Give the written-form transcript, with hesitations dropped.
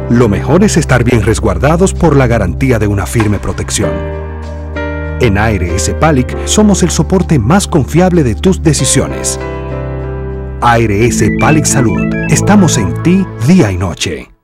Lo mejor es estar bien resguardados por la garantía de una firme protección. En ARS PALIC somos el soporte más confiable de tus decisiones. ARS PALIC Salud. Estamos en ti día y noche.